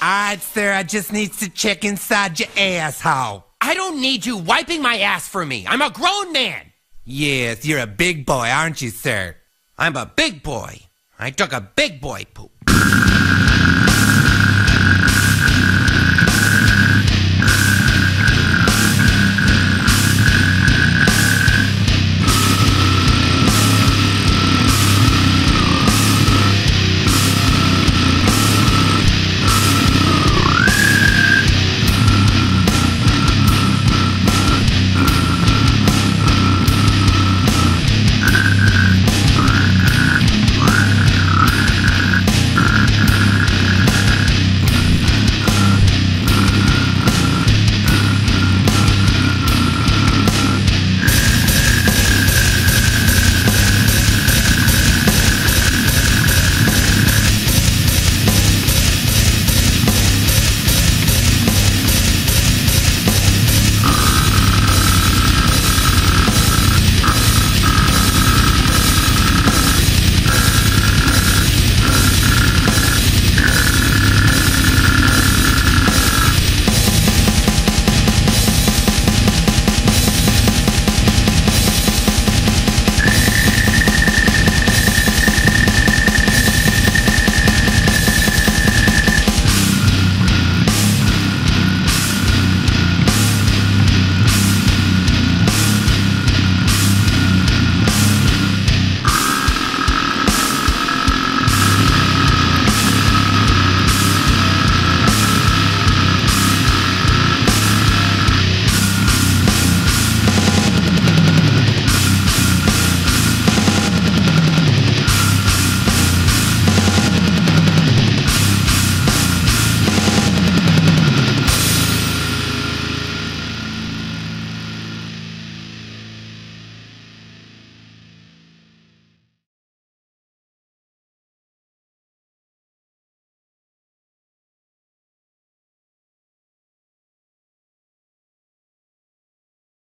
Alright, sir, I just need to check inside your asshole. I don't need you wiping my ass for me. I'm a grown man. Yes, you're a big boy, aren't you, sir? I'm a big boy. I took a big boy poop.